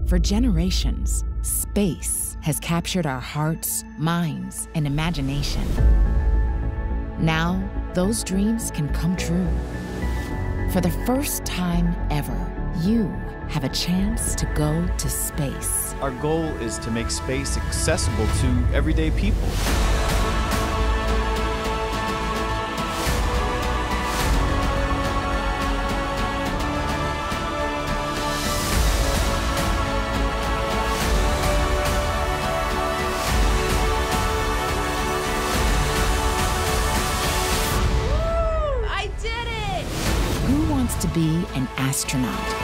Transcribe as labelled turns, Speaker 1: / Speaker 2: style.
Speaker 1: For generations, space has captured our hearts, minds, and imagination. Now, those dreams can come true. For the first time ever, you have a chance to go to space.
Speaker 2: Our goal is to make space accessible to everyday people.
Speaker 1: Who wants to be an astronaut?